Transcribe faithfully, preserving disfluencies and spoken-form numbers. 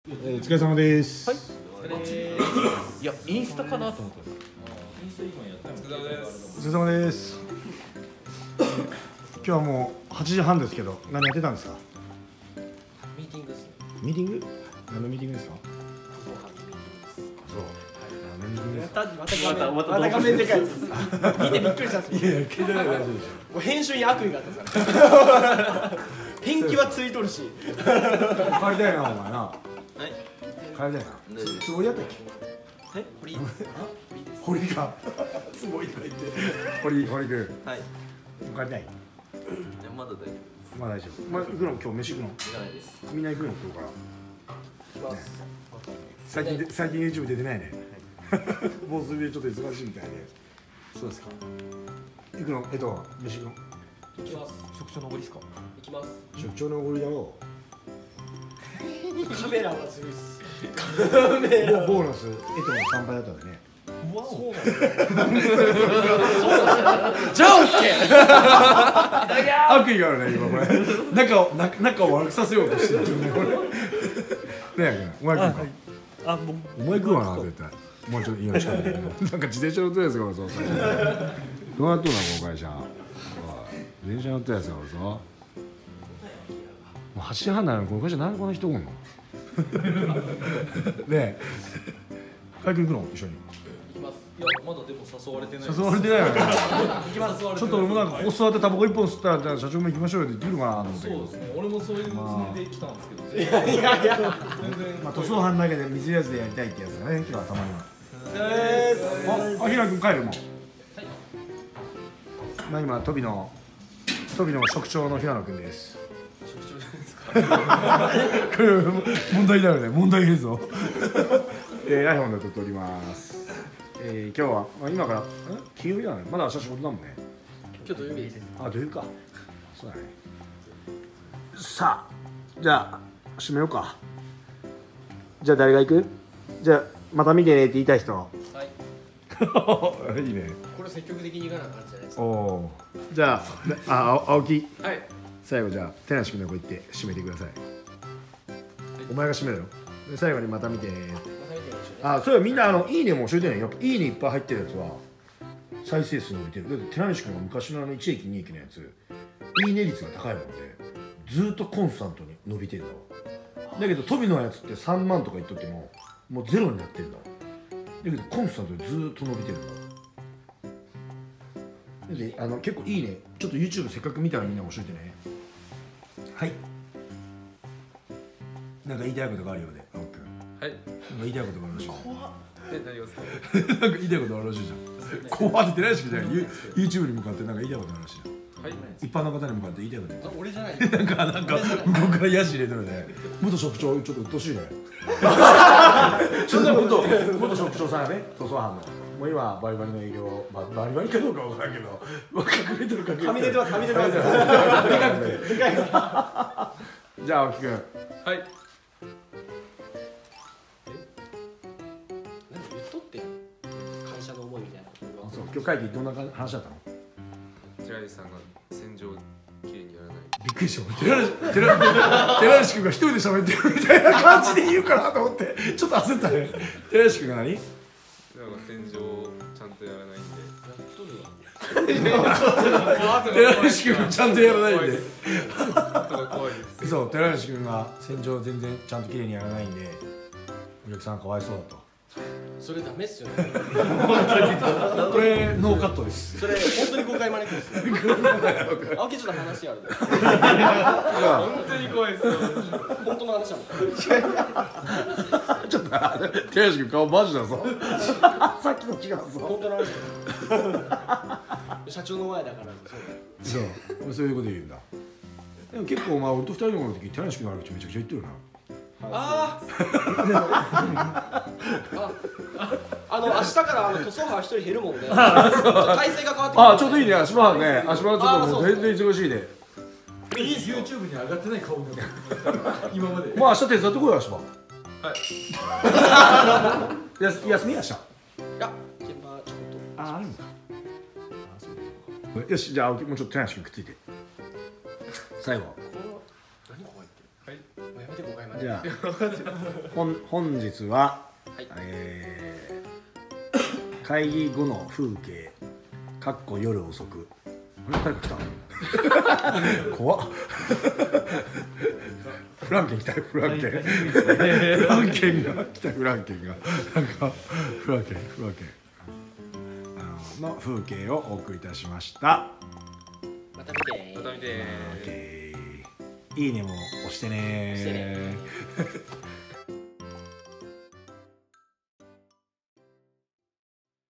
えー、お疲れ様です。 はい。いや、インスタかなと思って。 お疲れ様です。今日はもうはちじはんですけど、何やってたんですか？ ミーティングですね。 ミーティング？何のミーティングですか？そう。何のミーティングですか？ またまたまた画面でかいです。見てびっくりしたんです。 いやいや、聞いてないから大丈夫でしょ。 もう編集に悪意があったさ。ペンキはついとるし。 帰りたいなお前な。 はい。 帰りたいな。つもりやったっけ？ え？堀？あ？ 堀か。つもりとか言って。堀堀君。 はい。 帰りたい。 まだ大丈夫。 まあ大丈夫。まあ行くの今日飯行くの？ 行かないです。 みんな行くの今日から。 行きます。 最近で最近 YouTube 出てないね。もうすぐちょっと忙しいみたいで。そうですか。行くの？えっと飯行くの？ 行きます。 職長のおごりですか？ 行きます。 職長のおごりだろカメラはずるいっす。 カメラ。ボーナスえっとのさんばいだったんだね。 そうなんですよ。じゃあオッケー。 悪意があるね今これ。仲を仲を悪くさせようとしてるねこれ。ねえお前食うか。 あ、もうお前食うわな絶対。もうちょっと命かけて。なんか自転車乗ってるやつがおるぞ。どうなっとんなこの会社。自転車乗ってるやつがおるぞ。もうはちじはんなのにこの会社なんでこんな人おんの？ねえ。会見行くの一緒に。 いや、まだでも誘われてない。 誘われてないよね。 行きます。ちょちょっと俺もなんかここ座ってタバコ一本吸ったらじゃあ社長も行きましょうよって言ってくるかなと思ったけど。 そうですね。俺もそういうつもりで来たんですけど。 いやいやいや。 全然。 まあ塗装班だけで水やつでやりたいってやつだね。今日はたまには。 えあ、あひらくん帰るもん。まあ今トビのトビの職長の平野くんです。 職長じゃないですか。 これ問題だよね。問題映像。えー、iPhone で撮っております。えー、今日は、まあ、今から金曜日だね。まだ明日仕事だもんね。 今日土曜日です。 あ、土曜日か。そうだね。さあ、じゃあ締めようか。じゃあ誰が行く？じゃあまた見てねって言いたい人。 はい。 いいね。 これ積極的に行かなあかんじゃないですか。 おお。じゃあ、あ、青木。 はい。 最後じゃあ手梨君のとこ行って締めてください。お前が締めるよ。で最後にまた見てね。あ、それはみんなあのいいねも教えてね。やっぱいいねいっぱい入ってるやつは再生数伸びてる。だって手梨君が昔のあのいちえきにえきのやつ、いいね率が高いもんでずっとコンスタントに伸びてるんだわ。だけどトビのやつってさんまんとか言っとってももうゼロになってるんだわ。だけどコンスタントにずっと伸びてるんだわ。であの結構いいね。ちょっと YouTube せっかく見たらみんな教えてね。はい。なんか言いたいことがあるようで、青木君。 はい。 なんか言いたいことがあるらしい。 え、何がですか。 なんか言いたいことあるらしいじゃん。怖ってないしじゃない。YouTube に向かってなんか言いたいことあるらしいじゃん。 はい。 一般の方に向かって言いたいこと。 あ、俺じゃない。 なんかなんか向こうからヤジ入れてるね。元職長ちょっと鬱陶しいね。ちょっと元元職長さんやね。塗装班の。もう今バリバリの営業、まあ、バリバリかどうかわからんけど、隠れてる隠れてる。 はみ出てますはみ出てます。でかくてでかい。 じゃあ青木君。 はい。 なんか言っとってよ。会社の思いみたいな。 あ、そう。今日会議どんな話だったの？ 寺西さんが洗浄きれいにやらない。 びっくりした。寺西寺寺西君が一人で喋ってるみたいな感じで言うかなと思ってちょっと焦ったね。寺西君が何？ なんか洗浄ちゃんとやらないんで。 やっとるわ。 寺西君がちゃんとやらないんで。 怖いです。 そう、寺西君が洗浄全然ちゃんときれいにやらないんでお客さんかわいそうだと。 それダメっすよね。 これノーカットです。 それ本当に誤解招くんですよ。青木ちょっと話ある。 本当に怖いですよ。 本当の話なの。 ちょっと寺西君顔マジだぞ。さっきと違うぞ。 本当の話。社長の前だからそう。 そう、俺そういうこと言うんだ。でも結構まあ俺と二人の時寺西君の悪口めちゃくちゃ言ってるな。 ああ。あの明日からあの塗装班一人減るもんね。体制が変わってくる。 あ、ちょっといいね。足場ね。足場ちょっともう全然忙しいで。 いい YouTube に上がってない顔だ。今まで。 まあ明日手伝ってこいよ足場。 はい。 やす休み明日。 いや、現場ちょっと。 あ、あるんだ。よし、じゃあ青木もうちょっと手足にくっついて。最後。 何こうやって。 はい。 もうやめて誤解招じゃあ本本日は、 はいえー、会議後の風景かっこ夜遅くあれ誰か来た怖っフランケン来たよフランケンフランケンが来たフランケンがなんかフランケンフランケンあのの風景をお送りいたしました。 また見てまた見ていいねも押してねしてね